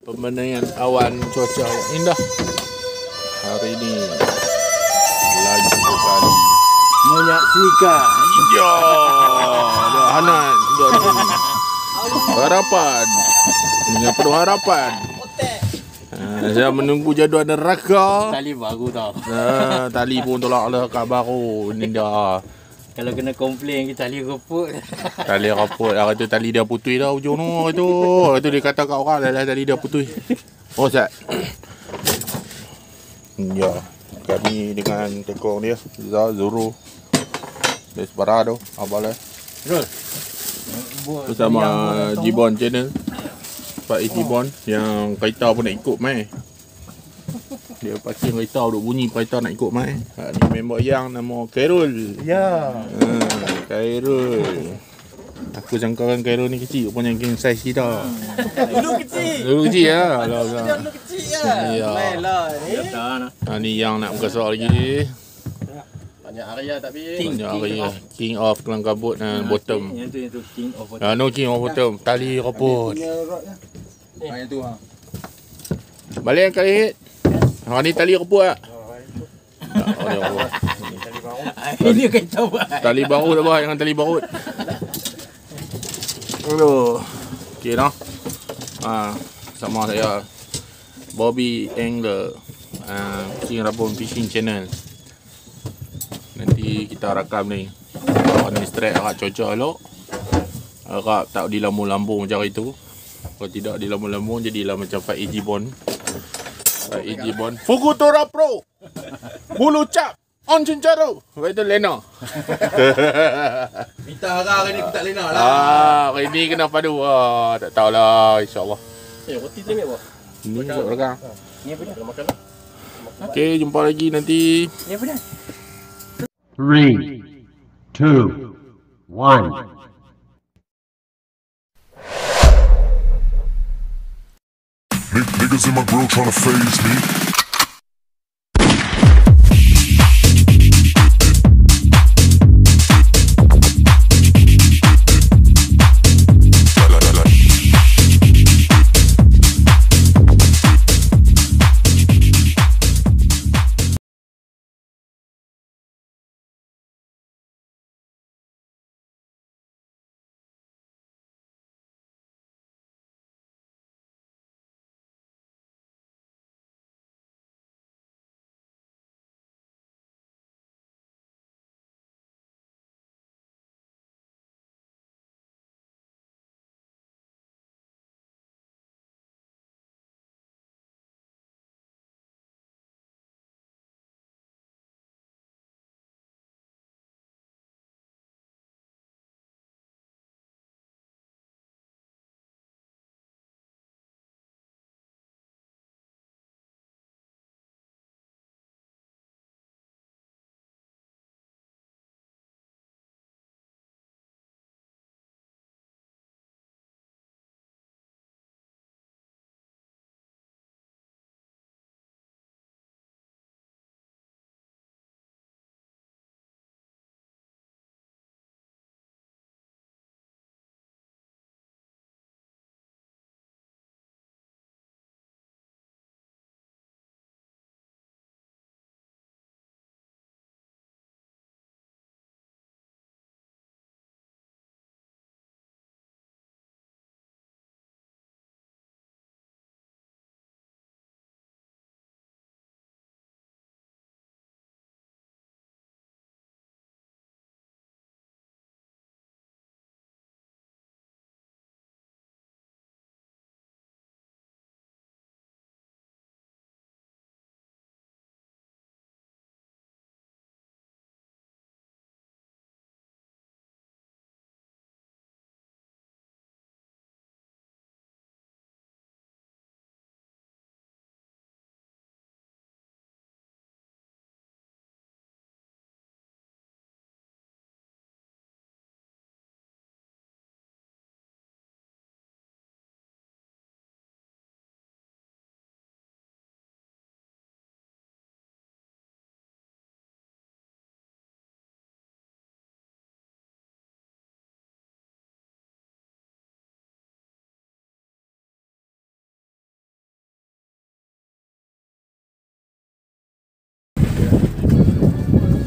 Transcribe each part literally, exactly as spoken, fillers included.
Pemandangan awan cuaca yang indah hari ini lagi sekali menyaksikan ya dah hanat dah ni harapan dengan penuh harapan. Ha, saya menunggu jadual neraka. tali baru tau. Ha, tali pun tolak lah kat baru ni dah. Kalau kena komplain kita tali reput. Tali raput, ah kata tali dia putus dah ujung tu. Itu, itu dia kata kat orang dah tali dia putus. Oh, Ustaz. Ya, kami dengan tekong dia, Zuru. Desperado, abalah. Terus. Bersama Jibon channel. Pak Jibon yang kereta pun nak ikut mai. Dia parking kereta duk bunyi kereta nak ikut mai. Ha, ni member yang nama Khairul. Ya. Ha, Khairul. Aku sangka kan Khairul ni kecil rupanya king size kita. Dulu kecil. Dulu kecil ya. Alah alah. Dulu kecil ya. Ya. Mainlah ni. Ha, ni yang nak berkasar lagi. Banyak area tapi Banyak area. King of kelang kabut dan bottom. Yang tu yang tu king of Ha, no king of bottom. Tali raput. Ha yang tu ha. Balik yang kali hit. Ha, ni tali raput tak? Tak, oh, dia raput. Ini kereta buat. Tali baru tak bah, jangan tali barut. Aduh. Okey dah. Ha, sama saya Bobby Angler. Uh, King Rabon Fishing Channel. Nanti kita rakam ni. Kalau ni strike agak cuaca elok. Harap tak dilambung-lambung macam itu. Kalau tidak dilambung-lambung jadilah macam Pak Jibon. Pak Jibon. Fukutora Pro. Bulu cap. On cincaro. Itu Lena. Minta harap hari ni aku tak lena lah. Ah, hari ni kena padu. Ah, tak tahulah, insya-Allah. Eh, roti tu ni apa? Ni buat belakang. Ni apa dah? Makan. Okey, jumpa lagi nanti. Ni apa dah? Three, two, one. Niggas in my grill tryna phase me.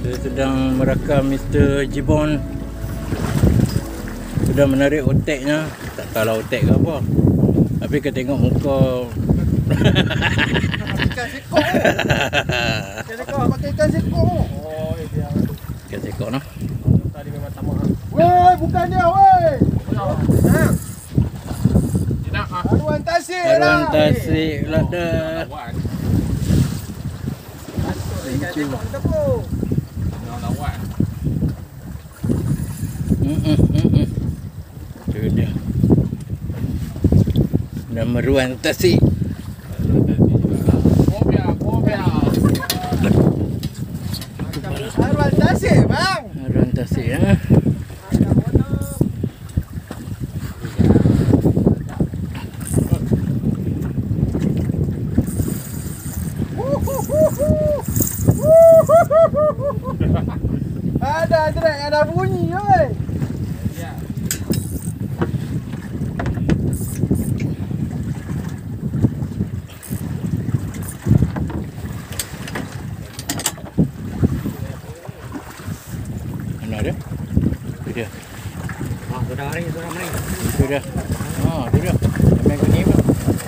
Kita sedang merakam Mister Jibon. Sudah menarik oteknya. Tak tahu lah otek ke apa. Tapi kita tengok muka. Ikan sekor. Ikan sekor, pakai ikan sekor. Oh, dia. Ikan sekor noh. Tadi memang tamak. Woi, bukan dia, woi. Ha. Tidak ah. Haruan tasik lah. Haruan tasik lah dah. Ikan sekor kita pun. Lawan. Hmm hmm hmm. Itu dia. Nama ruang tasik. Haruan tasik, bang. Haruan tasik ah. Ada drag, ada bunyi, oi. Mana dia? Itu dia. Ah, sudah hari, sudah hari. Itu dia. Ah, itu dia. Main gini bang.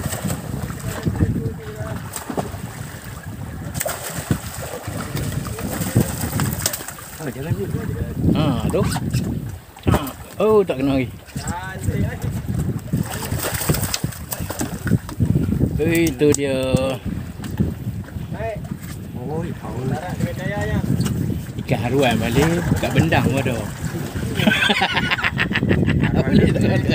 Ah, jalan je. Ah, tu. Ah. Oh, tak kena lagi. Itu dia. Baik. Oh, tahu. Darah dengan dayanya. Ikan haruan balik kat bendang pun ada. Boleh tak ada.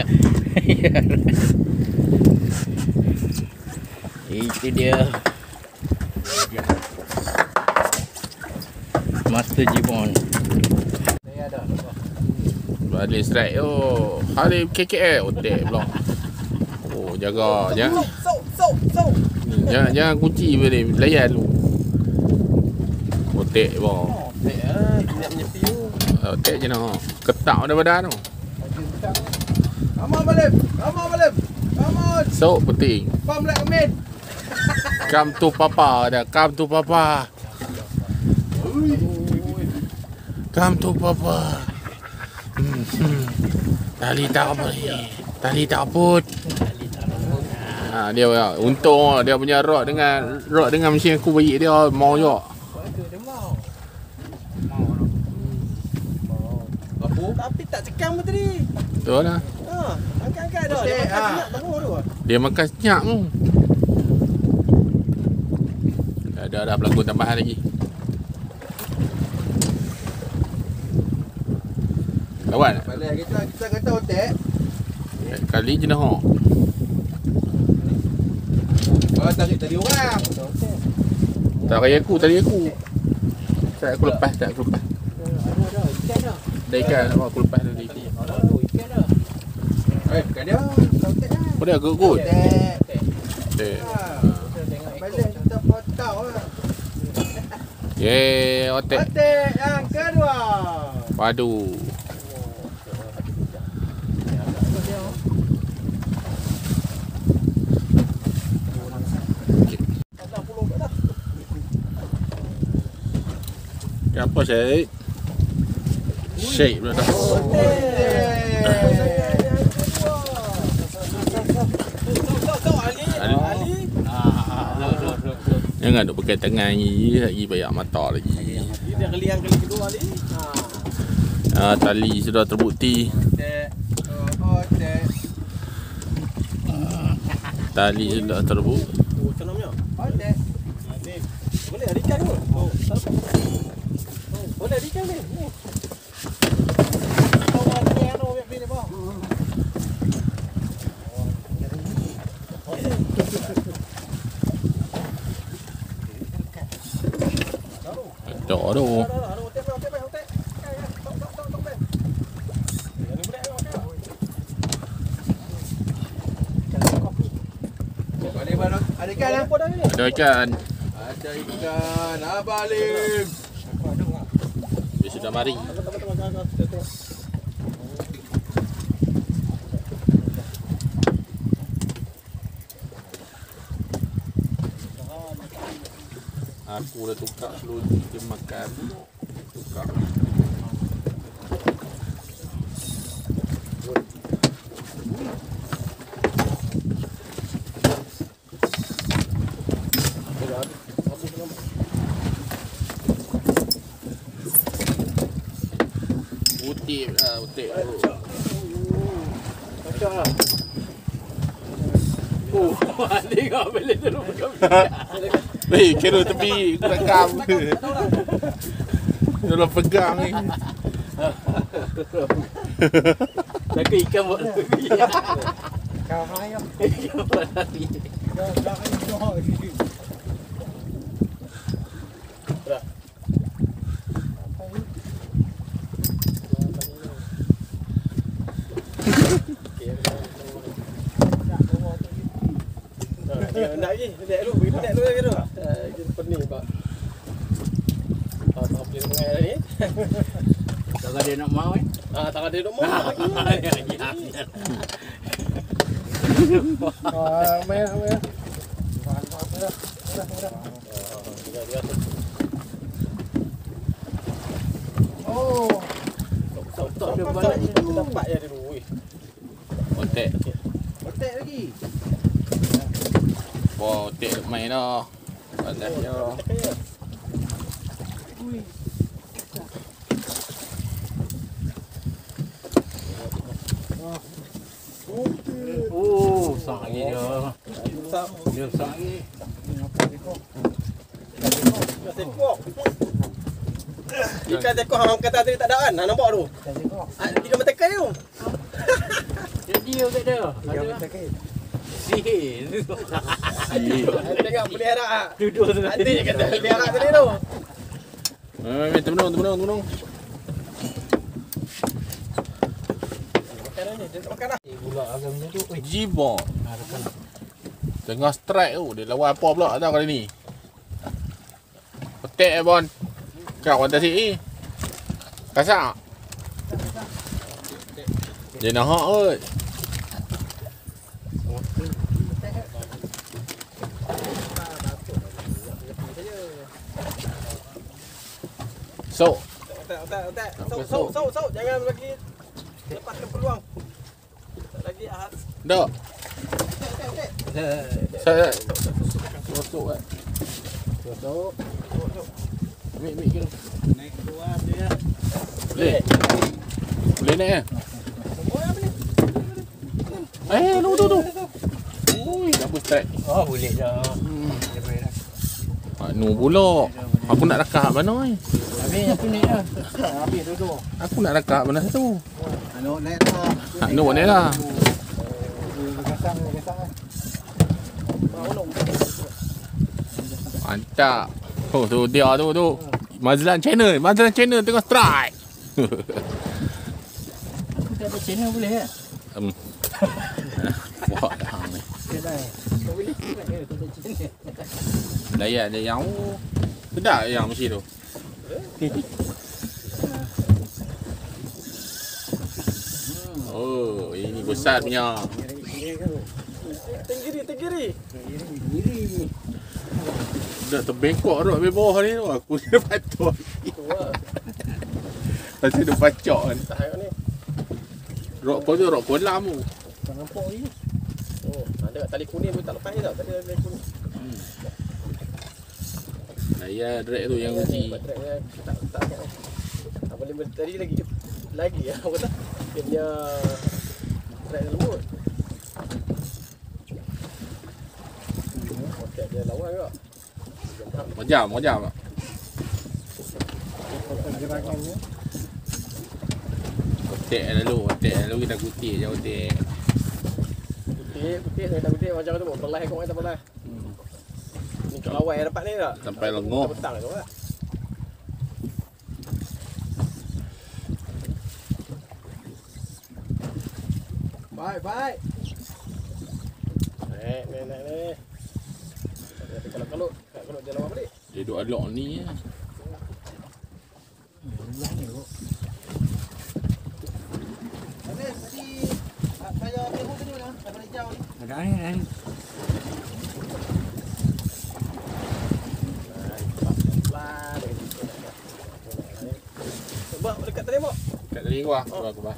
Itu dia. Master Jibon. Saya ada. Balik strike oh. Hari K K L otek pula. Oh, jaga jangan. Sok, sok, sok. Jangan jangan kunci boleh layan lu. Otek bang. Baik ah, nak menyepi tu. Otek je nak. Ketak dah badan tu. Come on, Balim. Come on, Balim. Come on. So penting. Pam like a man. Come to papa dah. Come to papa. Come to papa. Hmm, hmm. Tali tak apa ni. Tali tak aput. Ha, dia untung dia punya rod dengan rod dengan mesin aku bagi dia mau juga. Tapi tak cekam pun tadi. Betul lah. Ha, angkat-angkat dah. Dia makan senyap tengok tu. Dia makan senyap tu. Ada ada pelakon tambahan lagi. Kawan. Balik kita kita kata otek. Kali je dah. Oh, tarik tadi orang. Tak kaya aku, tadi aku. Tak aku lepas, tak aku lepas. Ada dah, ikan dah. Dah ikan aku lepas tadi. Ada tu ikan dah. Eh, bukan dia. Otek dah. Kau dah gut. Otek. Eh. Balik kita potau lah. Ye, otek. Otek yang kedua. Padu. Apa Syed? Syed pula dah. Ali. Jangan duk pakai tangan lagi, lagi banyak mata lagi. Dia kali yang kali kedua ni. Ah, tali sudah terbukti. Otek. Otek. Tali sudah terbukti. Oh, senangnya. Otek. Boleh ada ikan tu. Oh, boleh ada ikan ni. Ni. Kawan ni anu biar pilih bang. Ada tu. Ada ikan lah. Ada ikan. Ada ikan. Abang Lim. Dia sudah mari. Aku dah tukar seluruh dia makan. Utik lah, utik. Macam lah. Oh, tengok balik dulu pegang. Weh, kira tepi aku rakam. Dalam pegang ni. Lagi ikan buat lebih. Kau ayam. Ikan buat lebih. Dah dah ayam ni. Nak lagi, nak dulu, bagi nak dulu lagi tu. Ah, kita pening pak. Ah, tak boleh mengai ni. Tak ada nak mau eh. Ah, tak ada dok mau. Ah, main main. Oh, Tak ada balik. dapat je dulu. Utik. Otek lagi. Wah, utik main dah. Panas dia. Oh, sak lagi dia. Dia sak lagi. Tekok. Ikan tekok hang kata tadi tak ada kan? Hang nampak tu? Ah, tiga mata kai tu. Dia dia kat dia. Ada. Sihir. Tengok boleh harap ah. Duduk tu. Nanti je kata boleh harap tadi tu. Main, main, termenung, termenung, termenung. Makan ni, dia tak makan dah. Eh, pula agamnya tu. Oi, Jibon. ah rekan. Tengah strike tu. Dia lawan apa pula tak kali ni? Utik eh, Bon. Kau kata si. Kasak. Dia nak hak kot. So, Otak, otak, otak. Sok, sok, sok, sok. Jangan bagi lepaskan peluang. Tak lagi ah. dah. Otak, otak, otak. Saya masuk kan. Tutup. Ambil, ambil kira. Naik keluar dia. Boleh. Boleh naik kan? Oh, apa ni? Eh, tu tu tu. Ui, double strike. Oh, boleh dah. Dia boleh dah. Anu pula. Aku nak rakak mana ni? Habis aku naik dah. Habis duduk. Aku nak rakak mana satu? Anu naik dah. Anu buat ni lah. Gasang, gasang. Mantap. Oh, tu dia tu tu. Mazlan channel, Mazlan channel tengah strike. Aku tak ada channel boleh ya? Hmm. Wah, dah ni. Dia dah. Tak boleh tak ada tak ada channel. Layan dia yang oh. Sedap yang mesti tu. Oh, ini besar punya. Tenggiri, tenggiri. Diri. Dah terbengkok dah habis bawah ni tu. Aku ni patut. Tu lah. Pasal dia pacak kan. Tak hayat ni. Rok kau tu rok kolam tu. Tak nampak ni. Oh, ada kat tali kuning pun tak lepas je tau. Tadi ada tali kuning. Layan drag tu yang uji. Baterai dia tak tak tak. Tak boleh ber- tadi lagi lagi ya. Apa kata? Dia punya baterai dia lembut. Okey, dia lawan juga. Macam, macam. Gerakannya. Otek lalu, otek lalu kita kutip je otek. Putih, putih saya dah putih macam tu. Belah kau kata belah. Ni kalau awal yang dapat ni tak? Sampai lengoh. Petang tu lah. Baik, baik. Naik, naik, naik, naik. Kalau kalau kalau dia lawan balik. Dia duduk alok ni ya. Saya tengok tadi mana? Dah balik jauh ni. Ada ni, ada ni. Lari gua, gua gua.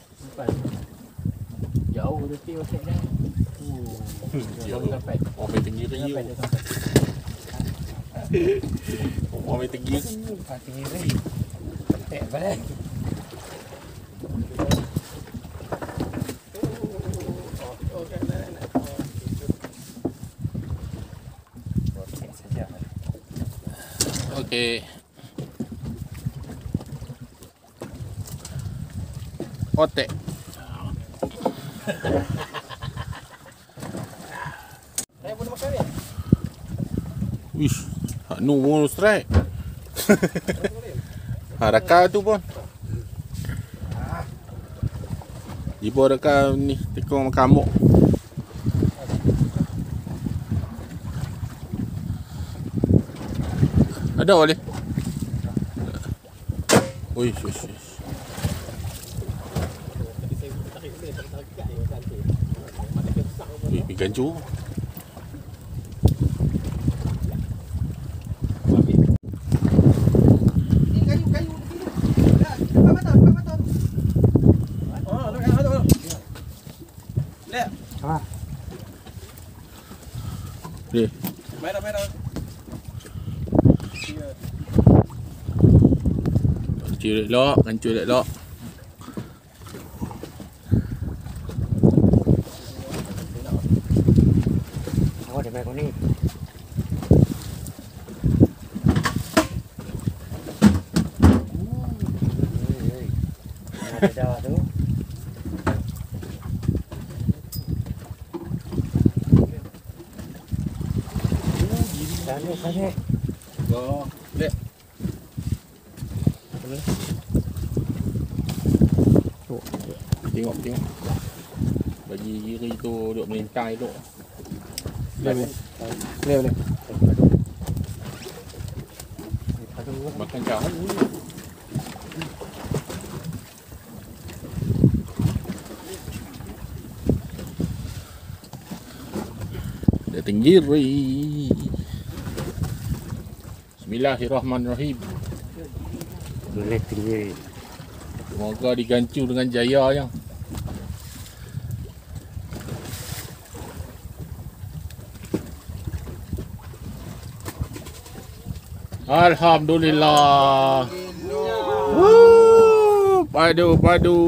Jauh dia tinggi otek dia. Jauh. Sampai. Oh, main tinggi tu. Sampai dia sampai. Oh, main tinggi. Tinggi lagi. Otek balik. Okey. Otek. Saya boleh makan ni? Wish, hak nu pun strike. Haraka tu pun. Ibu reka ni tekong kamuk. Ada boleh. Wish, wish, wish. Wih, ikan cu. Ni. Merah, merah. Kancur elok, kancur elok. Oh, dia baik ni. Ada dah tu. Sana, sana. Oh, dek. Tengok, tengok. Bagi kiri tu duk melintang elok. Boleh, boleh. Boleh, boleh. Makan kau. Dia tenggiri. Bismillahirrahmanirrahim. Boleh tinggi. Semoga digancu dengan jaya yang. Alhamdulillah. Woo, padu padu.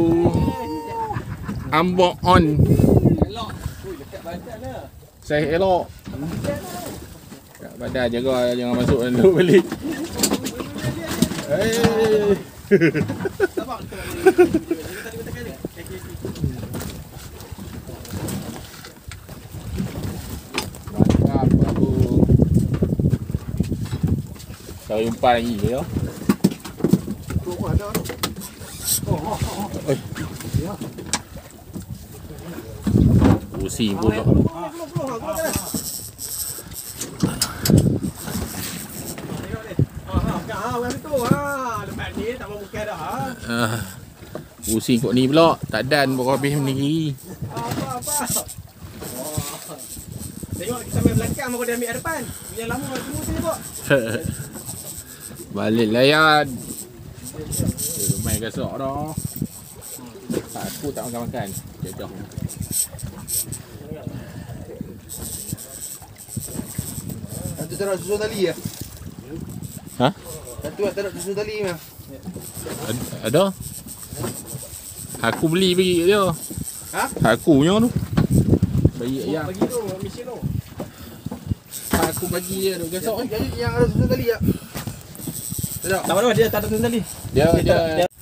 Ambok on. Elok. Ui, dekat badan lah. Saya elok. Kat badan jaga jangan masuk dulu balik. Hey. Sabar. Mantap babu. Cari umpan lagi ya. Tu ada. Oi. Pusing pula. Ah, pusing kot ni pula. Tak dan baru habis ni. Apa-apa. Tengok kita main belakang baru dia ambil depan. Yang lama semua sini kok. Balik layan. Main gasok dah. Aku tak makan-makan. Jajah. Nanti taruh susu tali ya? Ha? Nanti taruh susu tali ya? Ada? Aku beli bagi dia. Ha? Aku punya tu. Bagi ayam. Bagi tu, mesin tu. Aku bagi dia tu gasok ni. Jadi yang ada susu tali ya? Tak apa dia tak ada susu tali. Dia dia.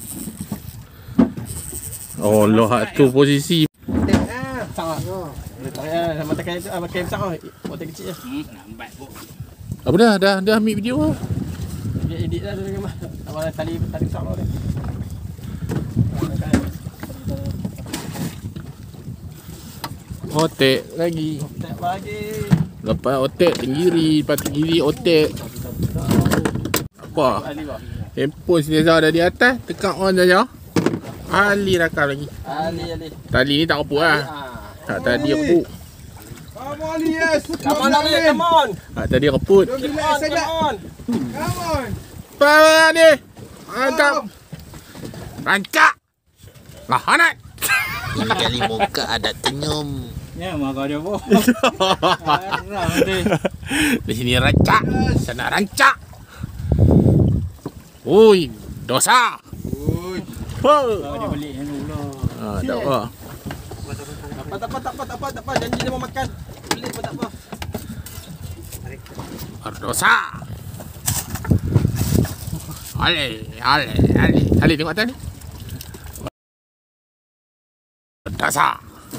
Oh, loh tu posisi. Ah, sama. Ah, sama tekan itu, pakai besar ah. Otak kecil je. Hmm, lambat pun. Apa dah dah dah ambil video ah. Dia edit dah tu memang. Awal tali tali besar tu. Otek lagi. Tak bagi. Lepas otek tenggiri, lepas tenggiri otek. Apa? Ali bah. Handphone sentiasa ada di atas, tekan on saja. Ali rakam lagi. Ali Ali. Tali ni tak apa lah. Tak tadi reput. Come on yes. Come on Ali, come on. Tak tadi reput. Come on, come on. Come on. Apa ni? Mantap. Rancak. Nah, anak. Ini kali muka ada senyum. Ya, mak kau dia boh. Haram nanti. Di sini rancak, sana rancak. Ui, dosa. Ui. Kau dia balik yang pula. Ah, tak apa. Tak apa, tak apa, tak apa, tak apa, tak apa. Janji dia mau makan. Pelit pun tak apa. Berdosa. Ale, ale, ale. Ale tengok atas ni. Berdosa.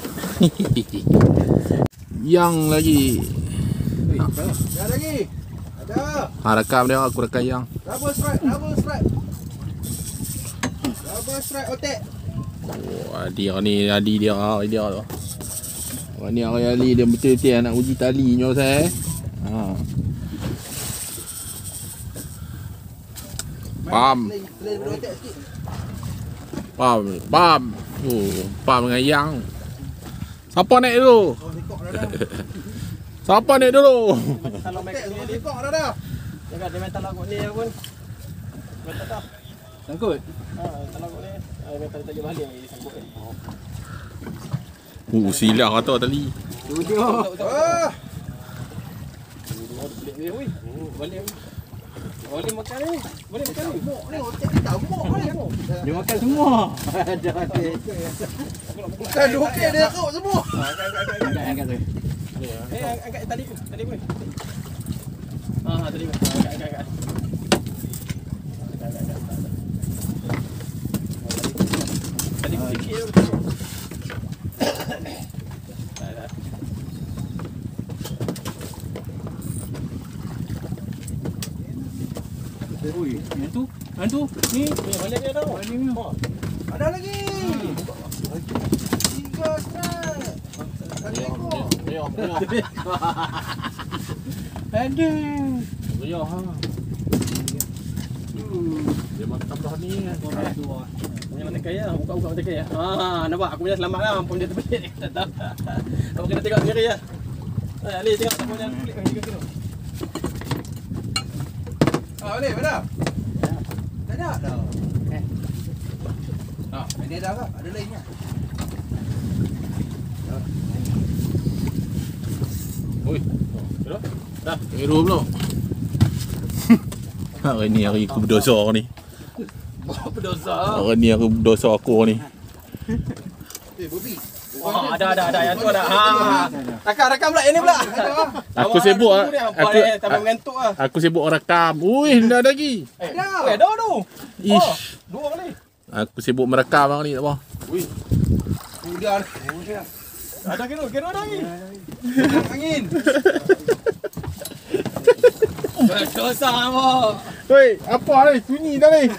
Yang lagi. Ada lagi. Ada. Ha, rekam dia, aku rekam yang. Double strike, double strike. Double strike otek. Oh, Adi ni, Adi dia, Adi dia tu. Orang ni orang Ali dia betul-betul nak uji tali nyo saya. Ha. Pam. Play otek sikit. Pam, pam. Oh, pam dengan yang. Siapa naik dulu? Oh, rekod dah dah. Siapa naik dulu? Kalau mic ni rekod dah dah. Jangan dia mental lagu ni pun. Betul tak? Sangkut. Ha, kalau lagu ni, ah mental tajuk balik lagi sangkut ni. Uh, silap kata tali. Duduk. Ah. Oi. Boleh. Boleh makan ni. Boleh makan ni. Mok ni otek ni tak mok ni. Dia makan semua. Ada okey. Bukan okey dia kau semua. Angkat angkat tu. Eh angkat tali tu, tali tu. Ha ha tali tu. Angkat angkat angkat. Tali tu sikit tu. Oi, yang tu. Yang tu. Ni. Ni balik dia tau. Balik ni. Ada lagi. Tiga strike. Tadi kau. Ada. Ya ha. Dia mantap dah ni. Yang mana kaya? Buka-buka macam kaya. Ha, nampak aku punya selamat lah. Ampun dia terbalik. Tak tahu. Kau kena tengok sendiri ya. Eh, Ali tengok tak punya klik klik tu. Ah, boleh, dah. Dah dah dah. Eh. Ah, ini dah tak? Ada lainnya. Oi. Dah. Dah. Hero belum? Hari ni hari aku berdosa ni. Berdosa. Hari ni aku berdosa aku ni. Eh, Bobby. Oh, ada ada ada yang tu ada. Ha. Rakam-rakam pula yang ni pula. Aku sibuk ah. Aku tambah mengantuk ah. aku sibuk rekam. Ui, dah ada lagi. Dah. Eh, dah tu. Ish. Dua kali. Aku sibuk merekam hari ni tak apa. Ui. Udah. Udah. Ada kira, kira ada angin. Angin. Berdosa apa? Hei, apa ni? Sunyi dah ni.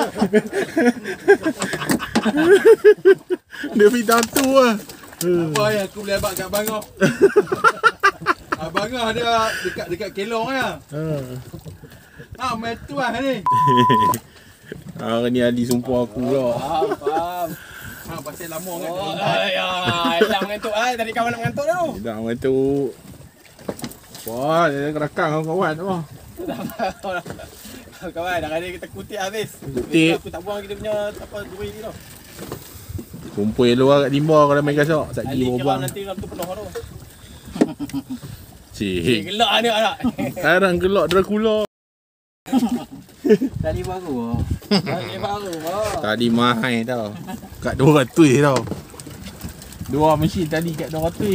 Dia pergi tatu lah. Apa yang aku boleh abang kat Bangor? Abang ada dekat dekat Kelong ya. Ha, main tu lah ni. Hari ni Adi sumpah aku pula. Faham, faham. Ha, pasal lama kan. Oh, ya, hilang mengantuk ah. Tadi kawan nak mengantuk dah tu. Tidak mengantuk. Wah, dia rakam kawan-kawan apa. Kawan, dah ada kita kutip habis. Kutip. Aku tak buang kita punya apa duri ni tau. Kumpul luar kat timur kalau main gasak. Sat Ali gila kira bang. nanti dalam tu penuh tu. Cik. Gelak ni anak. Sekarang gelak Dracula. Tali baru. Tadi baru. Tadi mahal tau. Kat dua ratus tau. Dua mesin tadi kat dua ratus.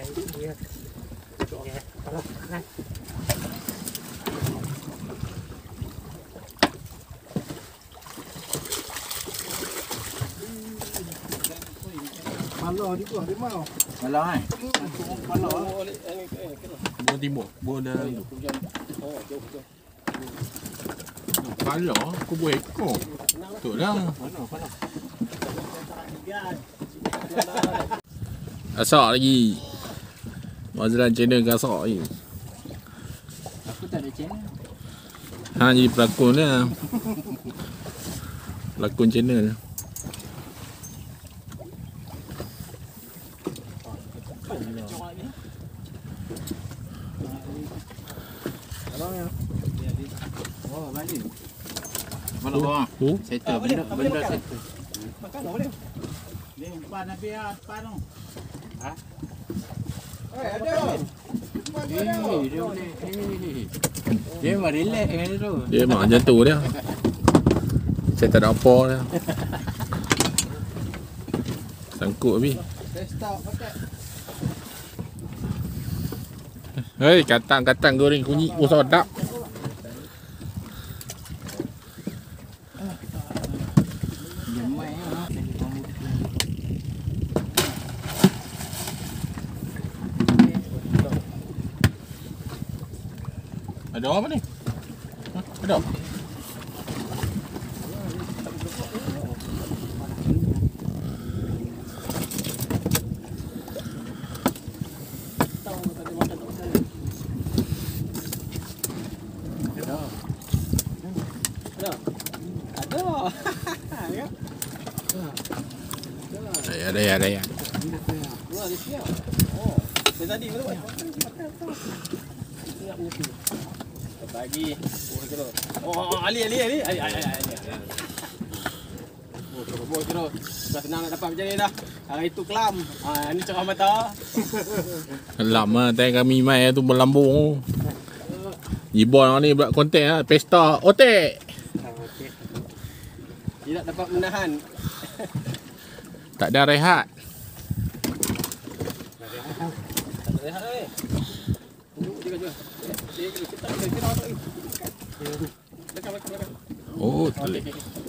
Malah juga dia mau. Malang kan? Malah. Buah timur. Buah dalam tu. Oh, jauh jauh. Kalau aku buat ekor. Betul lah. Gasak lagi. Mazlan channel gasak lagi. Aku tak ada channel. Ha, jadi pelakon lah. Pelakon channel. Oh, balik. Mana bawah? Oh, Settle benda benda settle. Makan boleh. Ni umpan Nabi umpan tu. Ha? Eh, ada. Eh, dia boleh. Eh. Dia memang relax kan tu. Dia memang macam tu dia. Saya tak ada apa dia. Sangkut habis. Pesta pakai. Hei, katang-katang goreng kunyit pun sedap. Jemai ah. Ada apa ni? Ha, ada. Ada ya, ada ya. Wah, dia siap. Oh, dia tadi belum. Siap punya tu. Bagi. Oh, terus. Oh, Ali, Ali, Ali. Ali, Ali, Ali. Oh, terus, terus, terus. Dah senang nak dapat macam ni dah. Hari itu kelam. Ah, ni cerah mata. Lama tadi kami mai tu berlambung. Ibon ni buat konten ah, pesta otek. Tidak dapat menahan. Tak ada rehat. Tak ada rehat ni. Tunggu dia juga. Dia kita kita kita nak lagi. Dekat dekat dekat. Oh, boleh.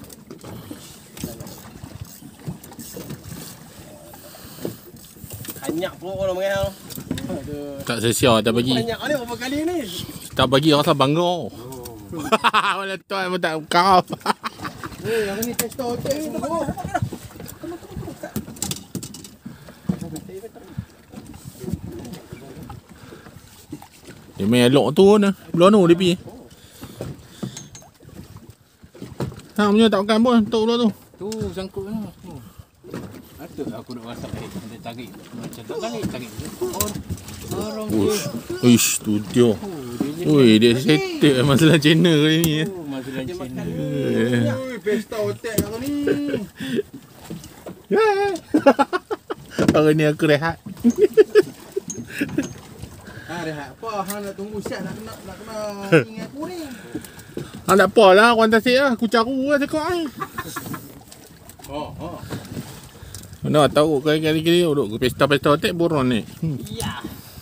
Banyak pun orang mengal. Aduh. Tak sia-sia tak bagi. Banyak ni berapa kali ni? Tak bagi rasa bangga. Mana tuan pun tak kau. Eh, yang ni pesta hotel ni tengok. Dia main elok tu nah. Belono dia pergi. Ha, punya tak makan pun tok belah tu. Tu sangkut tu. Atuk aku nak masak air. Dia tarik. Macam tak tarik, tarik. Orang dia. Uish, tu dia. Ui, dia settle masalah channel kali ni. Oh, masalah channel. Oi, pesta hotel kau ni. Hari ni aku rehat. Ha, rehat apa? Hang nak tunggu siap nak kena nak kena ingat aku ni. Ha, tak apalah, orang tasik lah. Aku caru lah cakap ni. Oh, oh. Mana tahu kali-kali duduk pesta-pesta hotel buron ni. Hmm. Ya.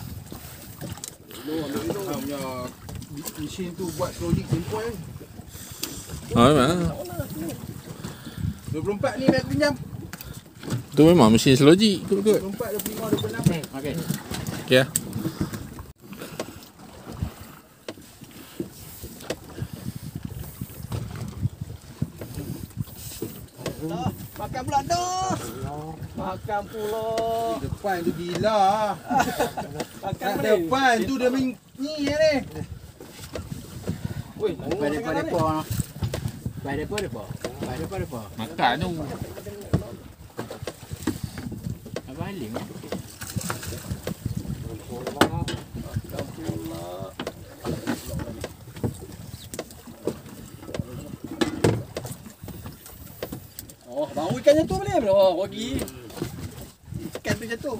Dulu ambil dulu punya mesin tu buat slowly simple. Ha, memang. dua puluh empat ni nak pinjam. Tu memang mesin selogik. Kot-kot. dua puluh empat, dua puluh lima, dua puluh enam. Okey. Okey lah. Makan pula dah. Makan pula. Depan tu gila. Makan Kat pula. depan tu dia main ni ni. Woi, Pai depa depa. Pai depa depa. Pai depa depa. Makan tu. Apa haling ah? Oh, baru ikan jatuh boleh? Oh, bagi. Ikan tu jatuh.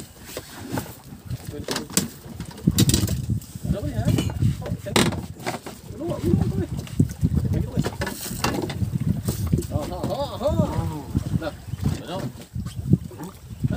Ada boleh ha? Oh, ikan tu. Luak, luak tu boleh. Bagi tu. Ha, ha, ha, ha. Dah. Dah. Ha?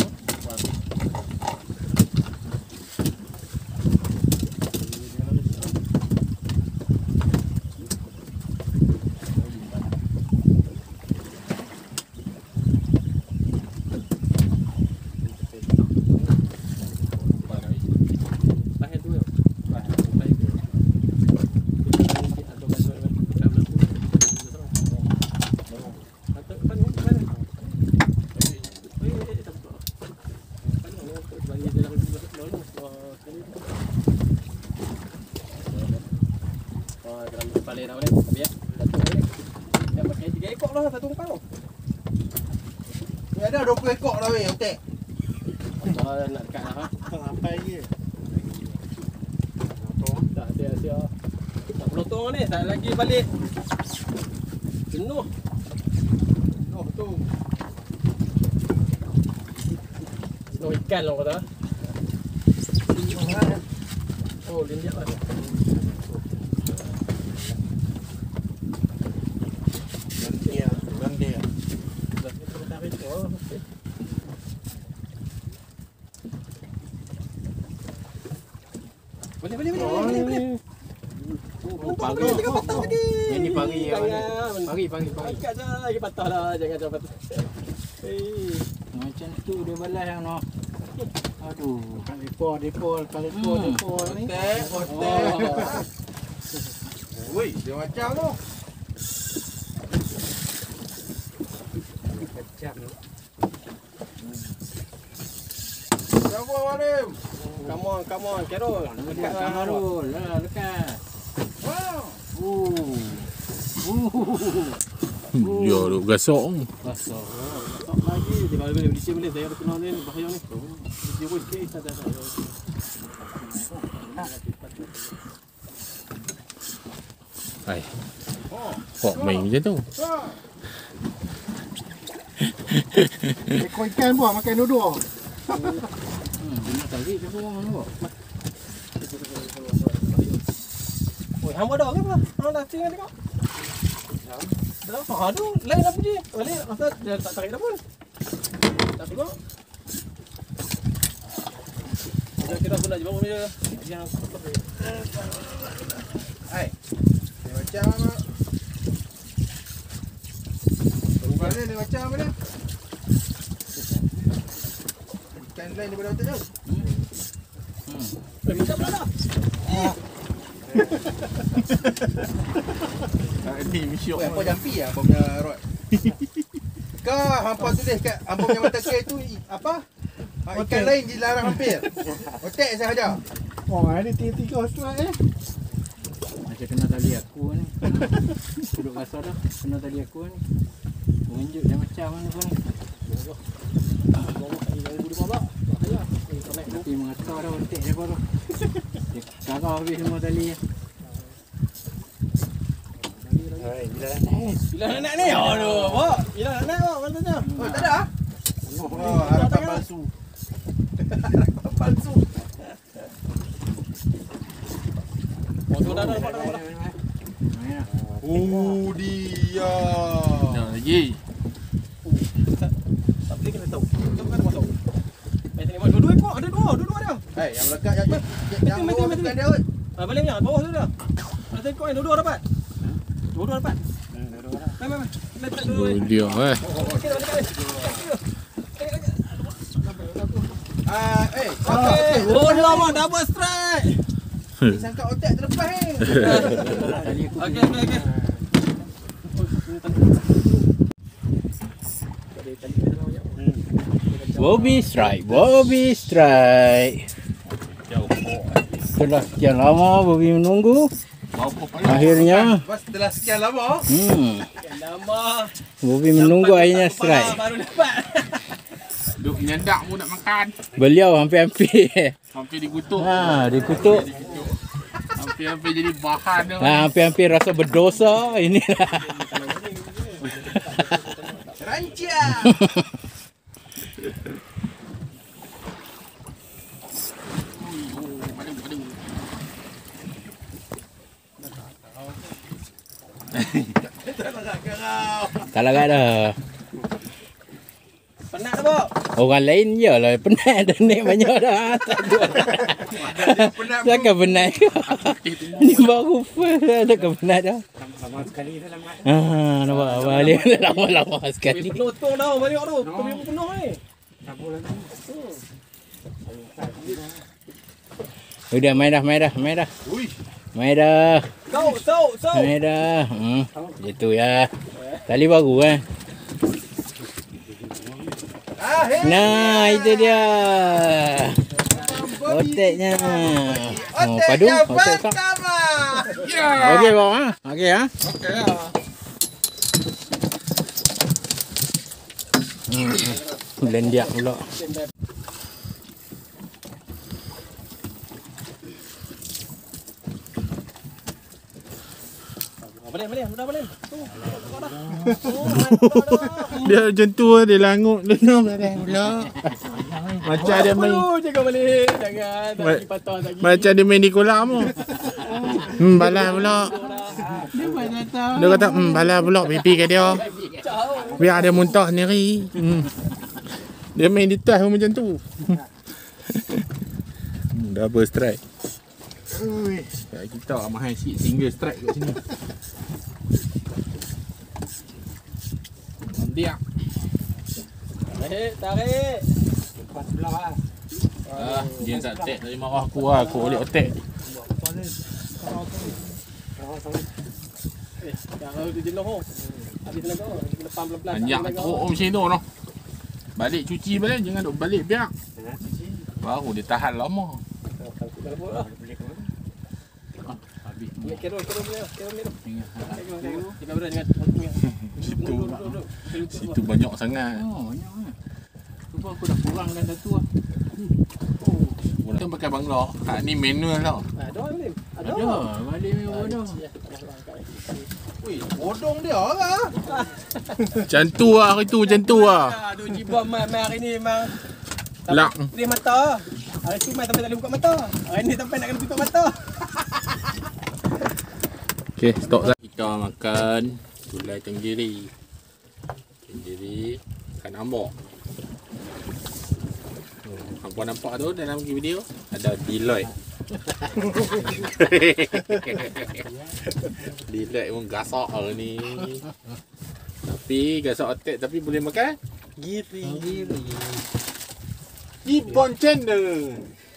Ni ada dua puluh ekor dah weh hotel. Kalau nak dekat lah ha. Apa lagi? Tak sia-sia. Tak pelotong ni, tak lagi balik. Jenuh. Oh tu. Tengok ikan lah kata. Oh, linjak lah. Dia, orang dia. Dah kita tarik. Oh, okey. Boleh, boleh, boleh, boleh, boleh. Oh, pagi. Yang ni pagi ya. Pagi, pagi, pagi. Angkat je lagi patah lah, jangan jangan patah. Eh, Macam tu dia balas yang no. Aduh, depo, depo, kalau depo, depo ni. Hotel, hotel. Woi, dia macam tu. Kacang. Siapa Walim? come on, come on, Carol. Dekat Kamarul, lah dekat. Wow. Uh. Uh. Dia tu gasak. Basah. Tak lagi, dia kalau boleh di sini boleh saya ada kenal ni bahaya ni. Dia pun sikit tak ada. Hai. Kok main macam tu? Ekor ikan buah makan dua-dua. Hmm, dia tadi dia pun tu. Oi, hang ada ke apa? Hang dah tengok tengok. Dah, ha tu lain apa je? Balik asal dia tak tarik dah pun. Tak tengok. Kita kira pun nak jumpa dia. Yang Hai. Dia macam apa? Balik dia macam apa dia? Ikan lain daripada hotel tu. eh, minta pula dah. Ni misyok. Oh, hampa jampi lah hampa punya rod. Kau hampa tulis kat hampa punya mata kai tu i- apa? Ha, ikan lain dilarang hampir. Otek sahaja. Oh, ada tiga-tiga strike eh. Macam kena tali aku ni. Duduk basah dah. Kena tali aku ni. Menunjuk dia macam mana pun ni. Tapi mengakar dah otak dia baru. Dia karau habis semua tali. Bila nak naik ni? Aduh, Pak. Bila nak naik, Pak? Mana tanya? Oh, tak ada? Oh, harapan palsu. Harapan palsu. Oh, tu dah dah dapat dah dapat. Oh, dia. Nak lagi. Tak boleh kena tahu. Kita bukan masuk. Eh, tengok dua-dua ekor. Ada dua, dua-dua ada. Hai, yang melekat yang yang yang Mati, bawah mati, bukan mati. dia kot. Ah, balik ni, bawah tu dah. Ada ekor ni, dua-dua dapat. Dua-dua dapat. Mai, mai, mai. Letak dua-dua. Oh, dia eh. Okey, balik balik. Ah, eh, Okey. sangka Oh, dia lama double strike. otek, sangka otek terlepas eh. Tali aku. Okey, okey, okey. Bobby strike, Bobby strike. Setelah sekian lama Bobby menunggu, akhirnya Bas setelah sekian lama. hmm, Lama. Bobby menunggu akhirnya strike. Baru dapat. Duk nyendak pun nak makan. Beliau hampir-hampir. Hampir dikutuk. Ha, dikutuk. Hampir-hampir jadi bahan dah. Ha, hampir-hampir rasa berdosa. Inilah. Rancang. Tak larat dah. Penat dah, Pak. Orang lain je lah penat dah naik banyak dah. Tak ada. Takkan penat ke? Ni baru first dah. Takkan penat dah. Lama sekali dah lama. Ah, nampak balik lama-lama sekali. Penuh dah banyak tu. Kami pun penuh ni. Tak boleh lagi. Udah main dah, main dah, main dah. Ui. Main dah. Sau, sau, sau. Main dah. Hmm. Gitu ya. Tali baru eh. Ah, hey. Nah, itu dia. Oteknya. Oh, Otek padu, yang otek tak. pertama. Okey, bang ah. Okey ah. Okey lah. Hmm. Lendiak pula. Balik, balik, dah balik. Tu. Dia macam tu dia langut. Lenang dah pula. Macam dia main Jangan balik. Jangan. Tak Ma- pergi patah tak pergi. Macam dia main di kolam tu. Hmm, balas pula. Dia mana tahu. Dia kata, hmm, balas pula pipi kat dia. Biar dia muntah sendiri. Hmm. Dia main di tas pun macam tu. Hmm, double strike. Ui, kita mahal sikit single strike kat sini. Dia. Tarik, tarik. Lepas belah lah. Ah, dia tak attack tadi marah aku lah. Aku boleh attack. Eh, jangan tu jenuh oh. Habis tenaga. Kena pam pelan-pelan. Banyak teruk oh, macam tu noh. Balik cuci balik, jangan duk balik biar. Baru dia tahan lama. Habis. Ingat kira, kira boleh. Kira boleh. Ingat. Jangan berat, jangan. Situ, situ banyak sangat. Oh, banyak kan. Cuba aku dah kurangkan dah tu lah. Oh, kita pakai bangla. Hak ni manual tau. Ada boleh. Ada. Ada, balik memang bodoh. Wih, bodong dia lah. Macam tu lah hari tu, macam tu lah. Aduh, jibam mai mai hari ni memang. Lak. Dia mata. Hari tu mai sampai tak boleh buka mata. Hari ni sampai nak kena tutup mata. Okay, stop dah. Kita makan gulai tenggiri. Tenggiri ikan ambok. Oh, hampa nampak tu dalam video ada Deloitte. Deloitte pun gasak hari ni. Tapi gasak otak tapi boleh makan giri. Giri. Ibon channel.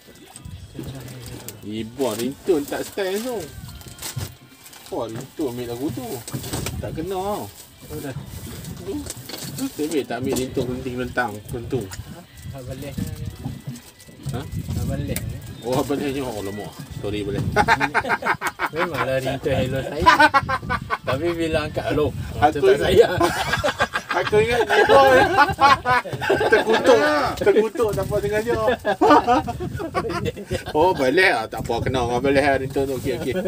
Ibon ringtone tak stand tu. Oh, ringtone ambil lagu tu. Tak kena tau. Oh dah. Tu sebab tak ambil ringtone penting lentang, pentung. Ha balik. Ha? Ha balik. Oh, apa dia? Oh, lama. Sorry boleh. Memanglah ringtone hello saya. Tapi bila angkat hello, Aku tak saya. Aku ingat Ibon. Terkutuk. Terkutuk tanpa sengaja. Oh, balik ah. Tak apa, kena dengan balik ah ringtone tu. Okey, okey.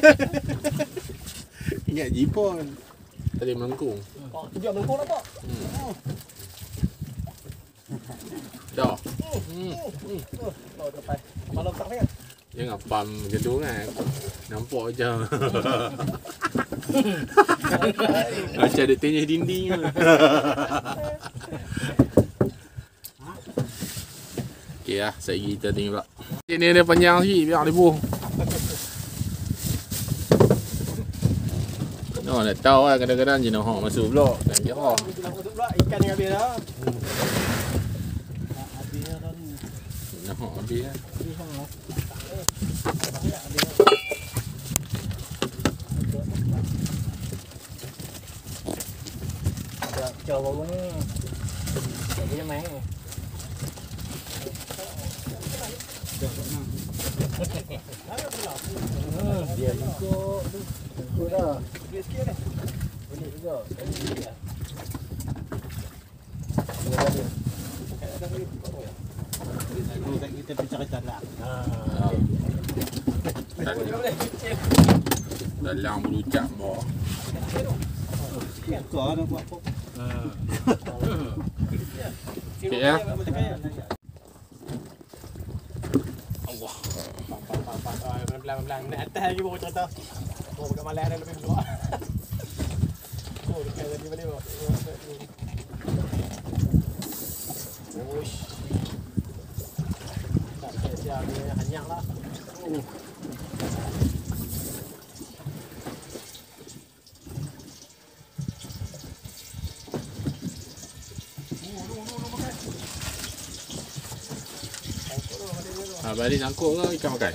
Ingat Jipon. Tadi melengkung. Oh, tunjuk melengkung nak pak. Dah. Oh, depan. Malam tak kan? Jangan pam macam tu kan. Nampak je. Macam ada tenyih dinding ke. Okey lah, sekejap kita tengok pula. Ini dia panjang sikit, biar dia buh. No, nak tahu lah kadang-kadang je nak masuk pula. Tak kira. Bila masuk pula ikan yang habis dah. Nak habis lah. Chờ bố ni. Để cho máy. Dia ikut. Ikut dah. Sikit sikit dah. Boleh juga. Kita bicara lah. Dalam berucap bawah. Kau ada buat apa? Okey ya. Allah. Pelan-pelan. Nak atas lagi baru cerita. Oh, bukan malam dah lebih dua. Oh, dekat tadi balik bawa. Uish. Tak siap dia hanyak lah. Oh. Ha, balik sangkut ke ikan makan?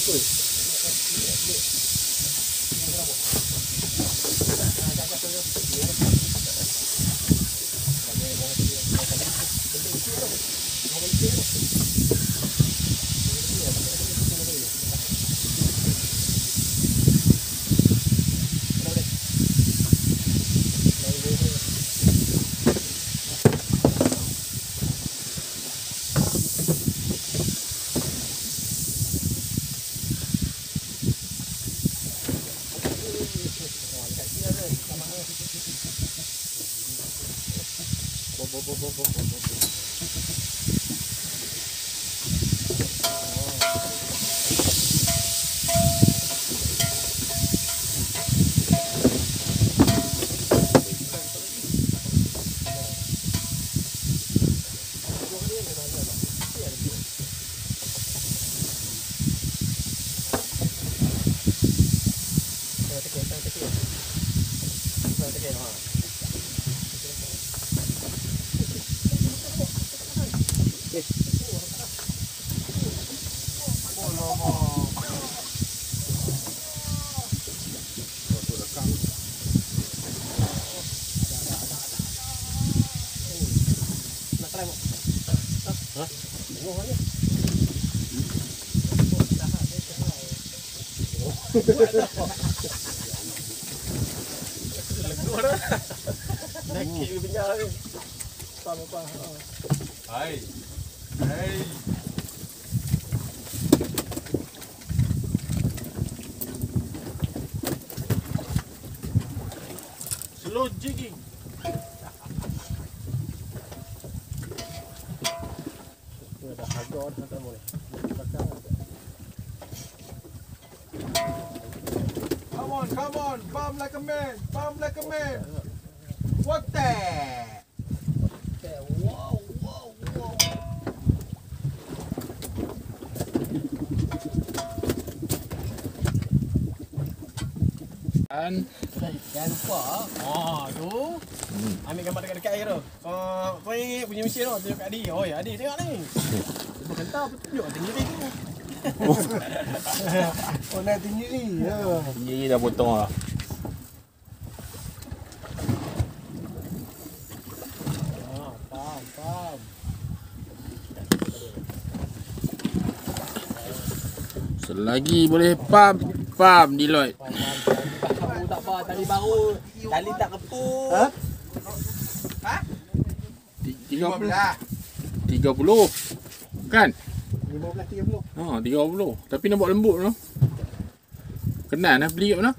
Hai. Hai. Slow jigging. Come on, come on, bump like a man, bump like a man. What that? Wow, wow, wow. Dan Jangan lupa. Ah, tu. Hmm. Ambil gambar dekat-dekat air tu. Uh, kau ingat punya mesin tu, tunjuk kat Adi. Oh ya, Adi tengok ni. Dia kental apa tunjuk tinggi ni. Oh, nak tinggi ni. Ya. Tinggi dah potong lah. Ah, faham, faham. Selagi boleh pump, pump Deloitte. Aku tak apa, tali baru. Tali tak kepuk. Ha? Tiga puluh. Tiga puluh. Kan? lima belas tiga puluh. Ha, tiga puluh. Tapi nampak lembut tu. Kenal lah beli kat mana?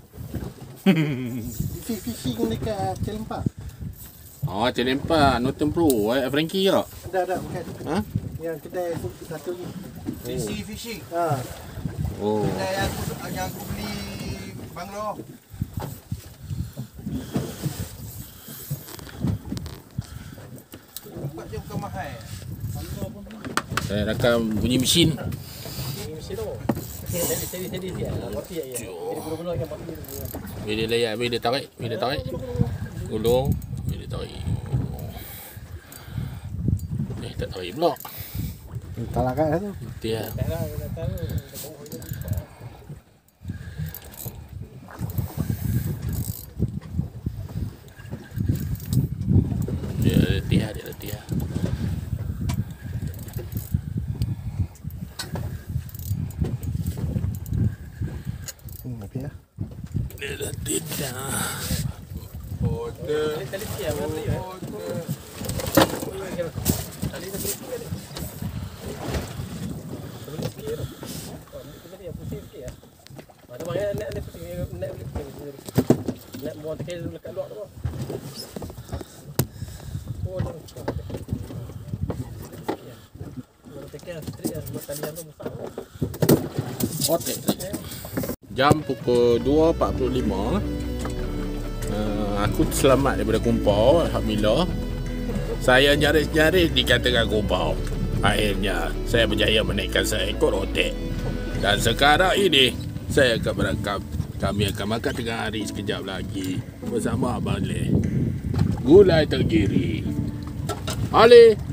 Fishing dekat Celempah. Oh, Celempah, Norton Pro, eh, Frankie tak? Ada, ada. Bukan. Ha? Yang kedai satu ni. Fishing, fishing. Ha. Oh. Kedai yang aku, yang aku beli Banglo. Tempat je bukan mahal. Saya rakam bunyi mesin. Ini mesin tu. Tadi tadi tadi dia. Roti ya. Jadi gula-gula kan roti tu. Bila layak, bila tarik, bila tarik. Gulung, bila tarik. Eh, tak tarik pula. Tak lakat tu. Dia. Dah lah, dah tahu. Dia letih, dia letih. Hmm, okey ya. Dia letih dah. Order. Tadi sikit apa tadi? Order. Tadi tadi sikit ni. Tadi sikit. Oh, tadi apa pusing sikit ya. Ah, tu banyak nak nak pusing nak pusing. Nak buang tekel dekat luar tu. Oh, tu. Ya. Buang tekel straight ya, buat tali yang tu besar. Okey. Jam pukul dua empat puluh lima. Uh, aku selamat daripada kumpau, alhamdulillah. Saya nyaris-nyaris dikatakan kumpau. Akhirnya saya berjaya menaikkan seekor otek. Dan sekarang ini saya akan berangkap. Kami akan makan tengah hari sekejap lagi bersama Abang Le. Gulai Tenggiri. Ali.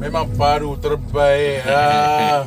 Memang paru terbaik. Ah.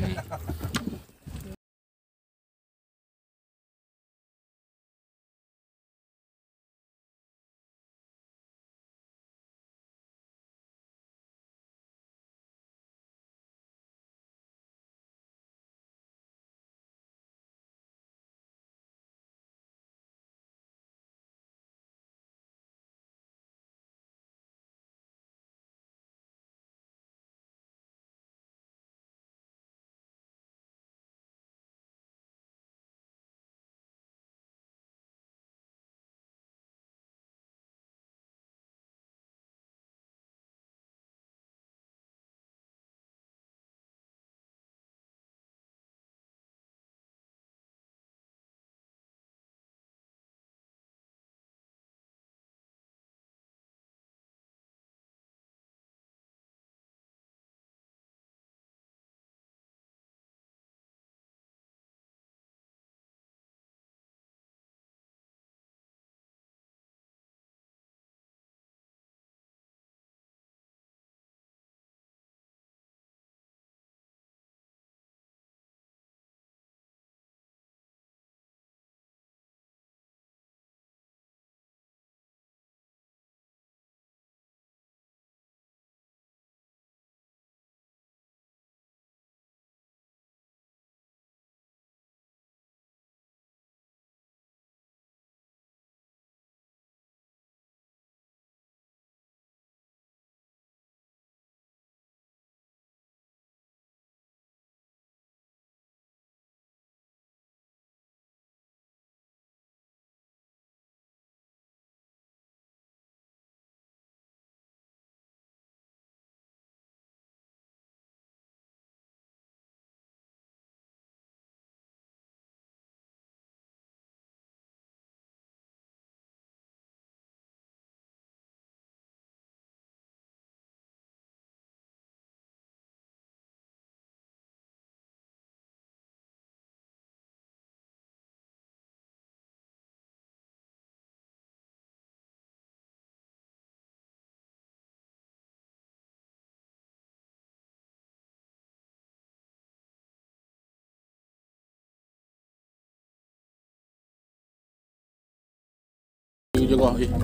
Ini juga eh.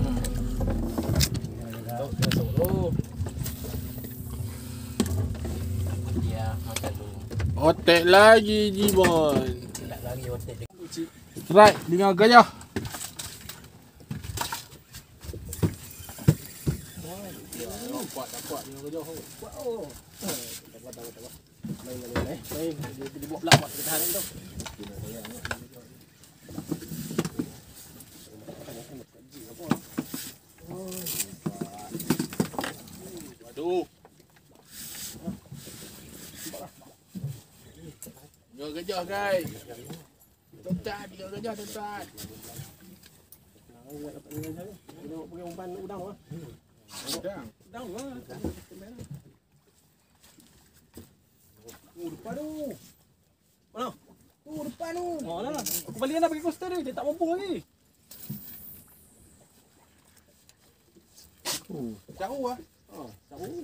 Dia makan dulu. Otek lagi Jibon. Tak lagi otak dia. Strike dengan gajah. Dapat dapat dengan gajah. Dapat oh. Dapat dapat dapat. Main main main. Main dia buat pula buat tahan tu. Aduh. Dengan gajah guys. Tuan-tuan dengan gajah tuan-tuan. Tengok pergi umpan udang ah. Udang. Udang lah. Oh depan tu. Mana? Oh depan tu. Oh dah. Aku balik dah pakai coaster dia. Dia tak mampu lagi. Oh, jauh ah. Oh, jauh.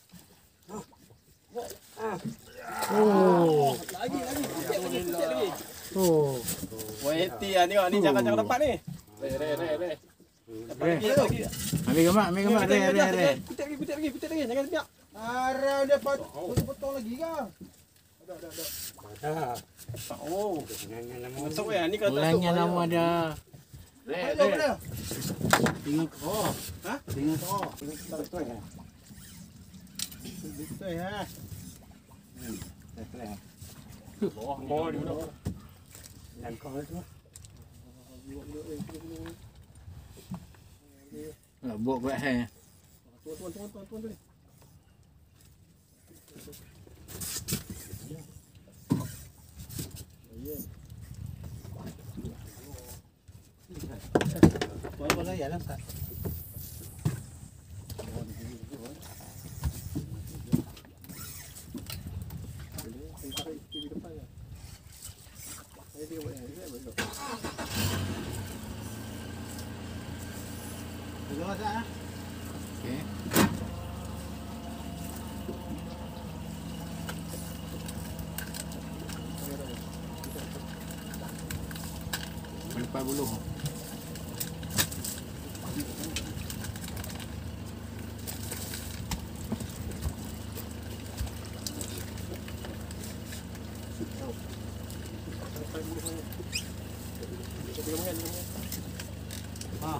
Oh. Lagi lagi. Sikit lagi, sikit lagi. Oh. Wah, hati ah tengok ni jangan-jangan dapat ni. Re re re re. Dapat lagi, dapat lagi. Ambil gambar, ambil gambar. Re, re, re. Pitik lagi, pitik lagi, pitik lagi. Jangan piak. Arah dia pat potong lagi ke? Ada ada ada. Oh. Masuk ya, ni kalau tak Ulangnya nama dia. Re Ayo re. mana? Tengok. Oh. Ha? Tengok. Oh. Betul ya. Betul ya. Bawah bawah ni budak. Dan kau tu. Nak buat buat hai. Tuan tuan tuan tuan tuan tu. Buat bola ya lah tak. Okey. Lepas buluh. Ah.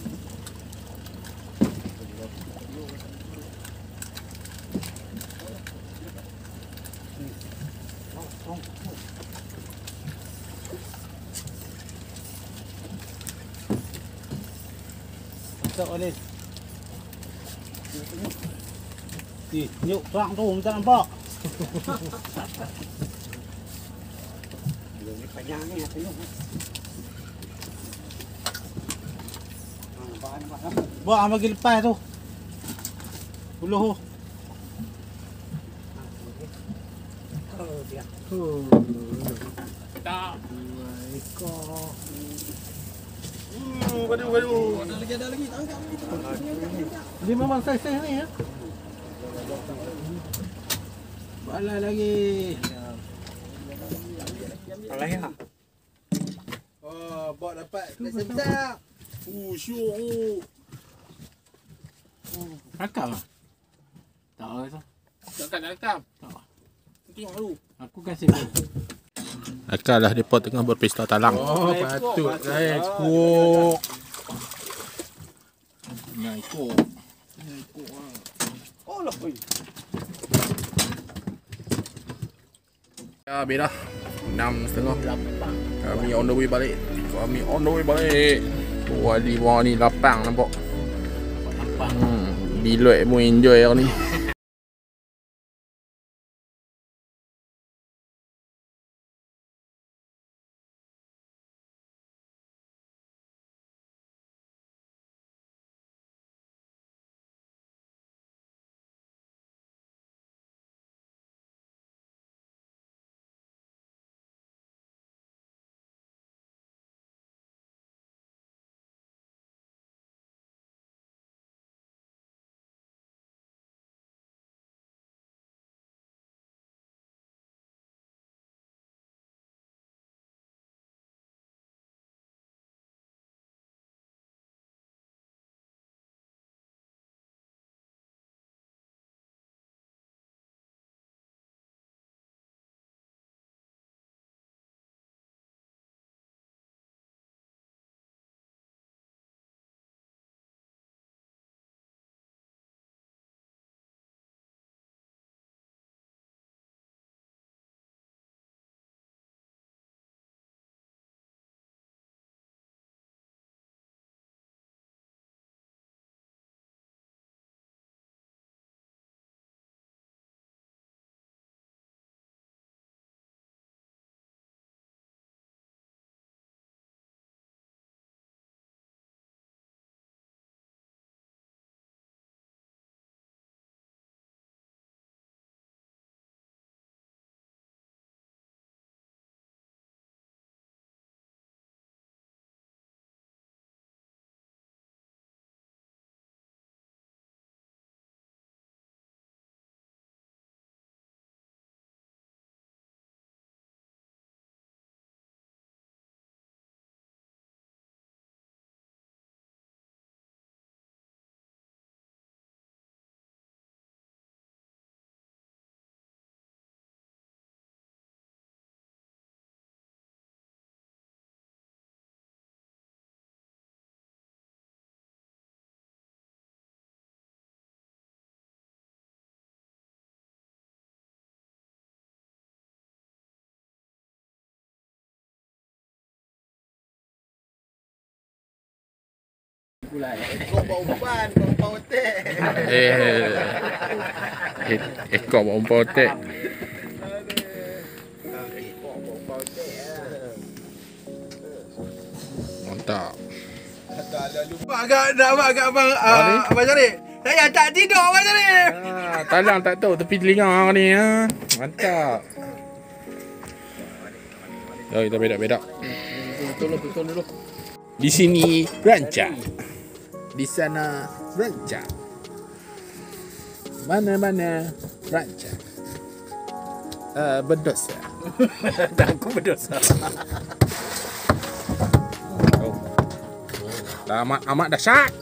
Sợ lên. Gì, nhụ toạng tu không ta làm bọ. Phải nhang nghe thấy không? Bọ mà cái pa tu. Buluh. Tak. Ekor. Uh, waduh, waduh. Ada lagi, ada lagi. Tangkap lagi. Dia memang saiz-saiz ni ya. Bala lagi. Alai ah. Oh, bot dapat. Sedap. Uh, syok. Rakam ah? Tak rasa. Takkan nak rekam. Tak. Tengok dulu. Aku kasih pun. Akal lah mereka tengah berpesta talang. Oh, patut saya cukup. Nak ikut. Oh lah, oi. Ya, beda. Enam setengah. Kami on the way balik. Kami on the way balik. Wali wah ni lapang nampak. Hmm, bilot mu enjoy hari ni. Kau bawa umpan, kau umpan otek. Eh, eh, ekor bawa umpan otek. Mantap. Lupa agak nak buat agak abang uh, Abang Syarif. Saya tak tidur Abang Syarif. Ah, talang tak tahu tepi telinga orang ni ha. Mantap. Oh, kita bedak-bedak. Betul betul dulu. Di sini rancak. Di sana rancak. Mana-mana rancak. Uh, berdosa. Tak aku berdosa. Amat amat dahsyat.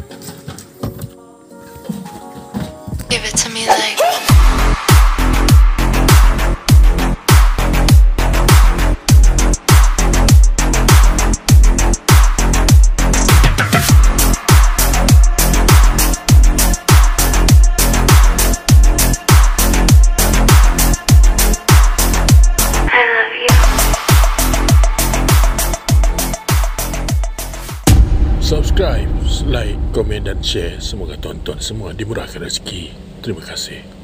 Give it to me like Subscribe, like, komen dan share. Semoga tonton semua dimurahkan rezeki. Terima kasih.